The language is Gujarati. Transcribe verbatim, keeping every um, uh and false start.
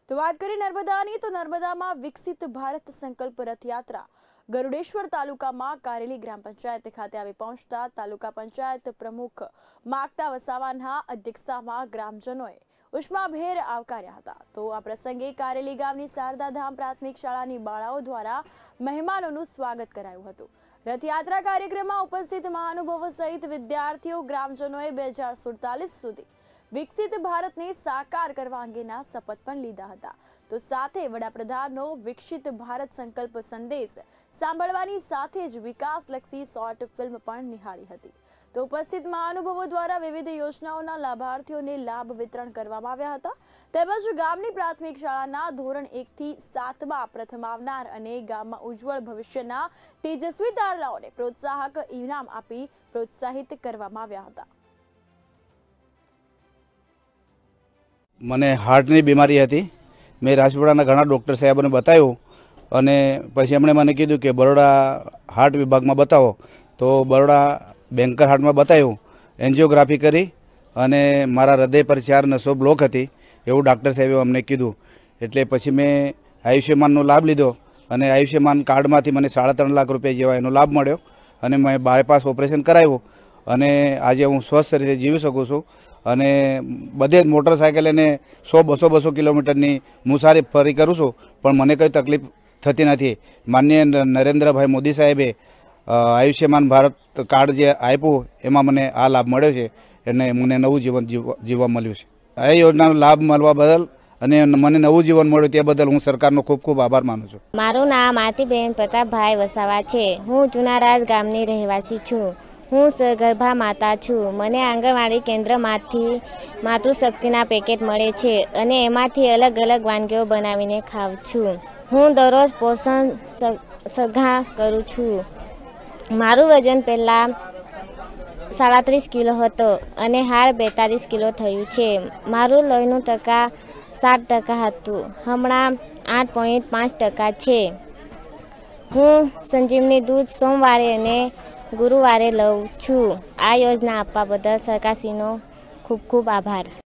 તો વાત કરીએ નર્મદાની તો નર્મદામાં વિકસિત ભારત સંકલ્પ રથયાત્રા ગરુડેશ્વર તાલુકામાં કારેલી ગ્રામ પંચાયત ખાતે આવી પહોંચતા તાલુકા પંચાયત પ્રમુખ માગતા વસાવાના અધ્યક્ષતામાં ગ્રામજનોએ ઉષ્માભેર આવકાર્યા હતા। તો આ પ્રસંગે કારેલી ગામની શારદા ધામ પ્રાથમિક શાળાની બાળાઓ દ્વારા મહેમાનોનું સ્વાગત કરાયું હતું। રથયાત્રા કાર્યક્રમમાં ઉપસ્થિત મહાનુભાવો સહિત વિદ્યાર્થીઓ ગ્રામજનોએ બે હજાર સુડતાલીસ સુધી વિકસિત ભારતને સાકાર કરવા અંગેના શપથ પણ લીધા હતા। તો સાથે વડાપ્રધાનનો વિકસિત ભારત સંકલ્પ સંદેશ સાંભળવાની સાથે જ વિકાસલક્ષી શોર્ટ ફિલ્મ પણ નિહાળી હતી। તો ઉપસ્થિત મહાનુભાવો દ્વારા વિવિધ યોજનાઓના લાભાર્થીઓને લાભ વિતરણ કરવામાં આવ્યા હતા। તેમજ ગામની પ્રાથમિક શાળાના ધોરણ એક થી સાતમાં પ્રથમ આવનાર અને ગામમાં ઉજ્જવળ ભવિષ્યના તેજસ્વી તારલાઓને પ્રોત્સાહક ઇનામ આપી પ્રોત્સાહિત કરવામાં આવ્યા હતા। મને હાર્ટની બીમારી હતી। મેં રાજપીપળાના ઘણા ડૉક્ટર સાહેબોને બતાવ્યું અને પછી એમણે મને કીધું કે બરોડા હાર્ટ વિભાગમાં બતાવો। તો બરોડા બેન્કર હાર્ટમાં બતાવ્યું, એન્જિયોગ્રાફી કરી અને મારા હૃદય પર ચાર નસો બ્લોક હતી એવું ડૉક્ટર સાહેબે અમને કીધું। એટલે પછી મેં આયુષ્યમાનનો લાભ લીધો અને આયુષ્યમાન કાર્ડમાંથી મને સાડા ત્રણ લાખ રૂપિયા જેવા એનો લાભ મળ્યો અને મેં બાયપાસ ઓપરેશન કરાવ્યું અને આજે હું સ્વસ્થ રીતે જીવી શકું છું। અને બધે જ મોટરસાઇકલ અને સો બસો બસો કિલોમીટરની મુસાફરી કરું છું પણ મને કંઈ તકલીફ થતી નથી। માનનીય નરેન્દ્રભાઈ મોદી સાહેબે આયુષ્યમાન ભારત કાર્ડ જે આપ્યું એમાં મને આ લાભ મળ્યો છે અને મને નવું જીવન જીવવા મળ્યું છે। આ યોજનાનો લાભ મળવા બદલ અને મને નવું જીવન મળ્યું તે બદલ હું સરકારનો ખૂબ ખૂબ આભાર માનું છું। મારું નામ આરતીબેન પ્રતાપભાઈ વસાવા છે। હું જુનારાજ ગામની રહેવાસી છું। હું સગર્ભા માતા છું। મને આંગણવાડી કેન્દ્રમાંથી માતૃશક્તિના પેકેટ મળે છે અને એમાંથી અલગ અલગ વાનગીઓ બનાવીને ખાઉં છું। હું દરરોજ પોષણ સઘા કરું છું। મારું વજન પહેલાં સાડત્રીસ કિલો હતો અને હાલ બેતાલીસ કિલો થયું છે। મારું લોહીનું ટકા સાત ટકા હતું, હમણાં આઠ પોઈન્ટ પાંચ ટકા છે। હું સંજીવની દૂધ સોમવારે અને ગુરુવારે લઉં છું। આ યોજના આપવા બદલ સરકારશ્રીનો ખૂબ ખૂબ આભાર।